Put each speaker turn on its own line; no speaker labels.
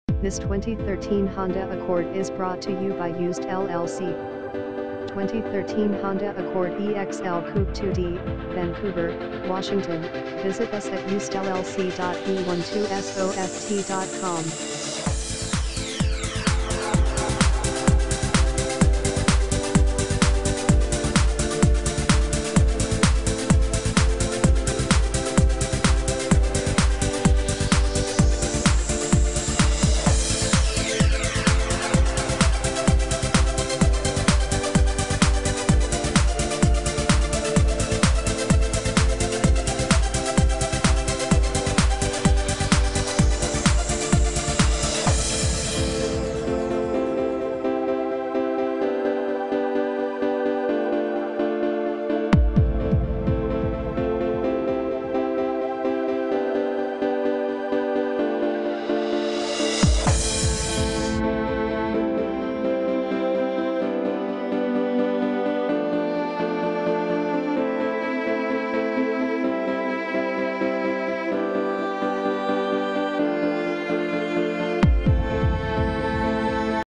This 2013 Honda Accord is brought to you by Used LLC. 2013 Honda Accord EXL Coupe 2D, Vancouver, Washington. Visit us at usedllc.b12soft.com.